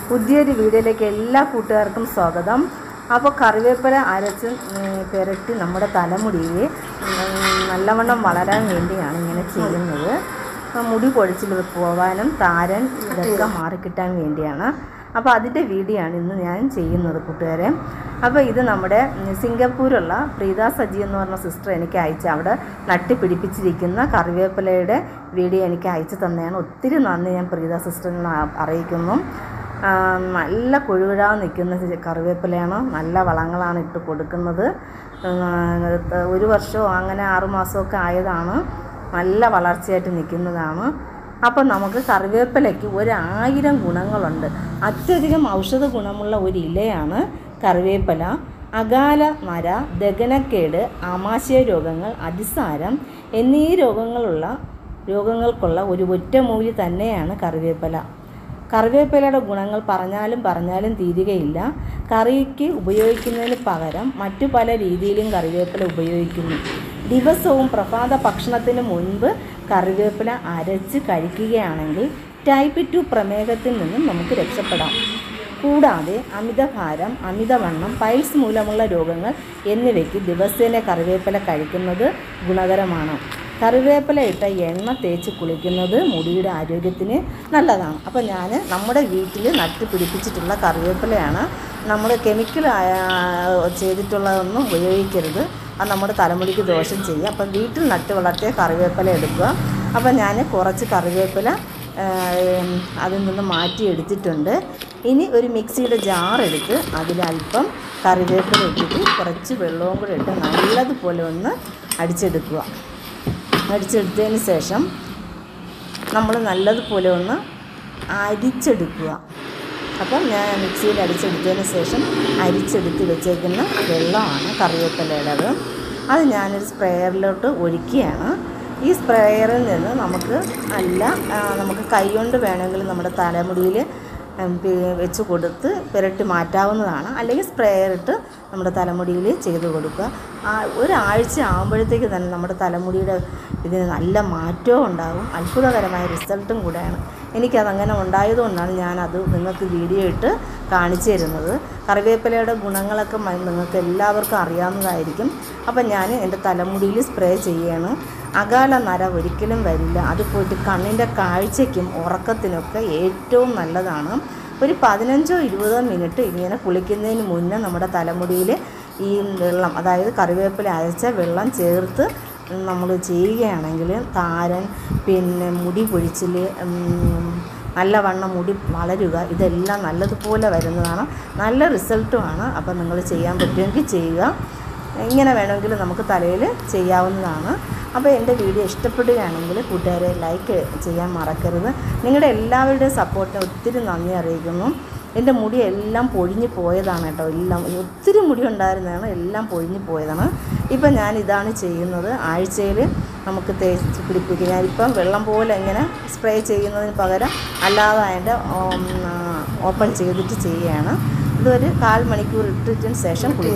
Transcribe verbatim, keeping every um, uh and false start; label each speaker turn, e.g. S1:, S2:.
S1: പുതിയൊരു വീഡിയോയിലേക്ക് എല്ലാ കൂട്ടുകാർക്കും സ്വാഗതം. അപ്പോൾ കറിവേപ്പില അരച്ച് പുരട്ടി നമ്മുടെ തലമുടിയിൽ നല്ലവണ്ണം വളരാൻ വേണ്ടിയാണ് ഇങ്ങനെ ചെയ്യുന്നത്. മുടി പൊഴിച്ചിൽ പോകാനും താരൻ ഇതൊക്കെ മാറിക്കിട്ടാൻ വേണ്ടിയാണ്. അപ്പോൾ അതിൻ്റെ വീഡിയോ ആണ് ഇന്ന് ഞാൻ ചെയ്യുന്നത് കൂട്ടുകാരെ. അപ്പോൾ ഇത് നമ്മുടെ സിംഗപ്പൂരുള്ള പ്രീത സജി എന്ന് പറഞ്ഞ സിസ്റ്റർ എനിക്ക് അയച്ച അവിടെ നട്ടി പിടിപ്പിച്ചിരിക്കുന്ന കറിവേപ്പിലയുടെ വീഡിയോ എനിക്ക് അയച്ചു തന്നെയാണ്. ഒത്തിരി നന്ദി ഞാൻ പ്രീത സിസ്റ്ററിനെ അറിയിക്കുന്നു. നല്ല കൊഴുകുഴാ നിൽക്കുന്ന കറിവേപ്പിലയാണ്. നല്ല വളങ്ങളാണ് ഇട്ട് കൊടുക്കുന്നത്. ഒരു വർഷമോ അങ്ങനെ ആറുമാസമൊക്കെ ആയതാണ്. നല്ല വളർച്ചയായിട്ട് നിൽക്കുന്നതാണ്. അപ്പം നമുക്ക് കറിവേപ്പിലയ്ക്ക് ഒരായിരം ഗുണങ്ങളുണ്ട്. അത്യധികം ഔഷധ ഗുണമുള്ള ഒരു ഇലയാണ് കറിവേപ്പില. അകാല നര, ദഹനക്കേട്, ആമാശയ രോഗങ്ങൾ, അതിസാരം എന്നീ രോഗങ്ങളുള്ള രോഗങ്ങൾക്കുള്ള ഒരു ഒറ്റമൂലി തന്നെയാണ് കറിവേപ്പില. കറിവേപ്പിലയുടെ ഗുണങ്ങൾ പറഞ്ഞാലും പറഞ്ഞാലും തീരുകയില്ല. കറിക്ക് ഉപയോഗിക്കുന്നതിന് പകരം മറ്റു പല രീതിയിലും കറിവേപ്പില ഉപയോഗിക്കുന്നു. ദിവസവും പ്രഭാത ഭക്ഷണത്തിന് മുൻപ് കറിവേപ്പില അരച്ച് കഴിക്കുകയാണെങ്കിൽ ടൈപ്പ് ടു പ്രമേഹത്തിൽ നിന്നും നമുക്ക് രക്ഷപ്പെടാം. കൂടാതെ അമിതഭാരം, അമിതവണ്ണം, പൈൽസ് മൂലമുള്ള രോഗങ്ങൾ എന്നിവയ്ക്ക് ദിവസേന കറിവേപ്പില കഴിക്കുന്നത് ഗുണകരമാണ്. കറിവേപ്പില ഇട്ട എണ്ണ തേച്ച് കുളിക്കുന്നത് മുടിയുടെ ആരോഗ്യത്തിന് നല്ലതാണ്. അപ്പോൾ ഞാൻ നമ്മുടെ വീട്ടിൽ നട്ട് പിടിപ്പിച്ചിട്ടുള്ള കറിവേപ്പിലയാണ്. നമ്മൾ കെമിക്കൽ ചെയ്തിട്ടുള്ളതൊന്നും ഉപയോഗിക്കരുത്. അത് നമ്മുടെ തലമുടിക്ക് ദോഷം ചെയ്യും. അപ്പം വീട്ടിൽ നട്ട് വളർത്തിയ കറിവേപ്പില എടുക്കുക. അപ്പം ഞാൻ കുറച്ച് കറിവേപ്പില അതിൽ നിന്ന് മാറ്റി എടുത്തിട്ടുണ്ട്. ഇനി ഒരു മിക്സിയുടെ ജാർ എടുത്ത് അതിലൽപ്പം കറിവേപ്പില ഇട്ടിട്ട് കുറച്ച് വെള്ളവും കൂടെ ഇട്ട് നല്ലതുപോലെ ഒന്ന് അടിച്ചെടുക്കുക. അടിച്ചെടുത്തതിന് ശേഷം നമ്മൾ നല്ലതുപോലെ ഒന്ന് അരിച്ചെടുക്കുക. അപ്പം ഞാൻ മിക്സിയിൽ അടിച്ചെടുത്തതിന് ശേഷം അരിച്ചെടുത്ത് വെച്ചേക്കുന്ന വെള്ളമാണ് കറിവേപ്പിലയുടേത്. അത് ഞാനൊരു സ്പ്രേയറിലോട്ട് ഒഴിക്കുകയാണ്. ഈ സ്പ്രേയറിൽ നിന്ന് നമുക്ക് അല്ല നമുക്ക് കൈകൊണ്ട് വേണമെങ്കിൽ നമ്മുടെ തലമുടിയിൽ വെച്ച് കൊടുത്ത് പുരട്ടി മാറ്റാവുന്നതാണ്. അല്ലെങ്കിൽ സ്പ്രേയർ ഇട്ട് നമ്മുടെ തലമുടിയിൽ ചെയ്ത് കൊടുക്കുക. ഒരാഴ്ച ആകുമ്പോഴത്തേക്ക് തന്നെ നമ്മുടെ തലമുടിയുടെ ഇതിന് നല്ല മാറ്റവും ഉണ്ടാകും. അത്ഭുതകരമായ റിസൾട്ടും കൂടെയാണ്. എനിക്കതങ്ങനെ ഉണ്ടായതുകൊണ്ടാണ് ഞാനത് നിങ്ങൾക്ക് വീഡിയോ ഇട്ട് കാണിച്ചു തരുന്നത്. കറിവേപ്പിലയുടെ ഗുണങ്ങളൊക്കെ നിങ്ങൾക്ക് എല്ലാവർക്കും അറിയാവുന്നതായിരിക്കും. അപ്പം ഞാൻ എൻ്റെ തലമുടിയിൽ സ്പ്രേ ചെയ്യാണ്. അകാല നര ഒരിക്കലും വരില്ല. അത് പോയിട്ട് കണ്ണിൻ്റെ കാഴ്ചയ്ക്കും ഉറക്കത്തിനൊക്കെ ഏറ്റവും നല്ലതാണ്. ഒരു പതിനഞ്ചോ ഇരുപതോ മിനിറ്റ് ഇങ്ങനെ കുളിക്കുന്നതിന് മുന്നേ നമ്മുടെ തലമുടിയിൽ ഈ വെള്ളം, അതായത് കറിവേപ്പില അരച്ച വെള്ളം ചേർത്ത് നമ്മൾ ചെയ്യുകയാണെങ്കിൽ താരൻ, പിന്നെ മുടി പൊഴിച്ചിൽ, നല്ലവണ്ണം മുടി വളരുക, ഇതെല്ലാം നല്ലതുപോലെ വരുന്നതാണ്. നല്ല റിസൾട്ടുമാണ്. അപ്പം നിങ്ങൾ ചെയ്യാൻ പറ്റുമെങ്കിൽ ചെയ്യുക. ഇങ്ങനെ വേണമെങ്കിൽ നമുക്ക് തലയിൽ ചെയ്യാവുന്നതാണ്. അപ്പോൾ എൻ്റെ വീഡിയോ ഇഷ്ടപ്പെടുകയാണെങ്കിൽ കൂട്ടുകാരെ ലൈക്ക് ചെയ്യാൻ മറക്കരുത്. നിങ്ങളുടെ എല്ലാവരുടെയും സപ്പോർട്ടിന് ഒത്തിരി നന്ദി അറിയിക്കുന്നു. എൻ്റെ മുടി എല്ലാം പൊഴിഞ്ഞു പോയതാണ് കേട്ടോ. എല്ലാം ഒത്തിരി മുടി ഉണ്ടായിരുന്നതാണ്, എല്ലാം പൊഴിഞ്ഞു പോയതാണ്. ഇപ്പം ഞാൻ ഇതാണ് ചെയ്യുന്നത്. ആഴ്ചയിൽ നമുക്ക് തേച്ച് പിടിപ്പിക്കുക. ഞാനിപ്പം വെള്ളം പോലെ ഇങ്ങനെ സ്പ്രേ ചെയ്യുന്നതിന് പകരം അല്ലാതെ അതിൻ്റെ ഓപ്പൺ ചെയ്തിട്ട് ചെയ്യുകയാണ്. ഇതൊരു കാൽ മണിക്കൂർ ഇട്ടതിന് ശേഷം കുളി